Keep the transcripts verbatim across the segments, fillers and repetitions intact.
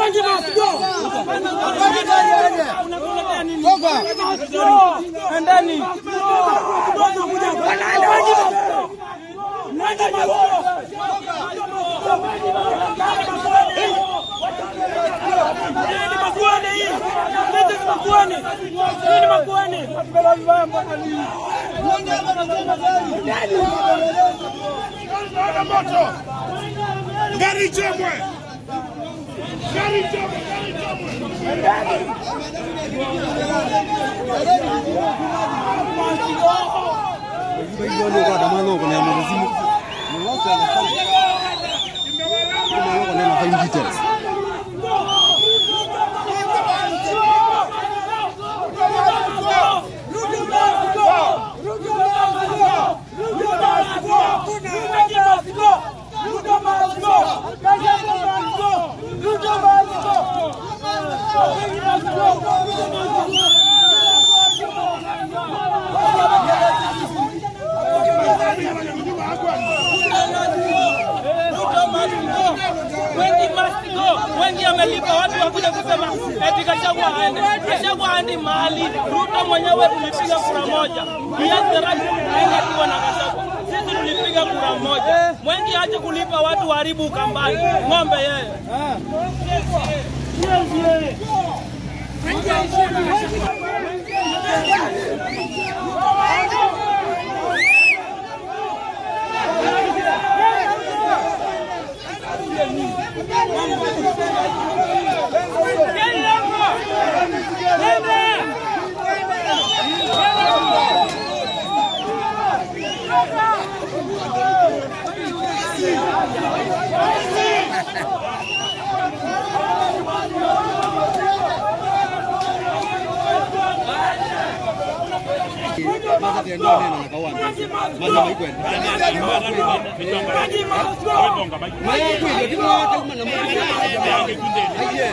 Wengi must go. Unakuletea nini? Endeni. Wanakuja wanaenda wengi must go. Nenda must go. Nini makuane hii? Nini makuane? Nini makuane? Mbele vibaya mpaka lini? Ndio moto. Gari chomwe. Gari chomwe, gari chomwe. Ndio ndio kwa damano kuna mzimu. Ni watu wanafanya. Kuna kuna nafanya details. Wengi must go. Wengi amelipa watu wakuja kusema eti Gachagua aende. Gachagua aende mahali. Ruto mwenyewe tulipiga kura moja. Biazi raji aende akiwa na Gachagua. Sisi tulipiga kura moja. Wengi aje kulipa watu haribu kambani. Ng'ombe yeye. Masa tendo neno na kawan. Masa mai kwenda. Mai kwenda kimo watu mana mo. Aye.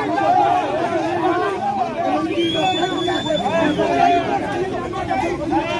Yes.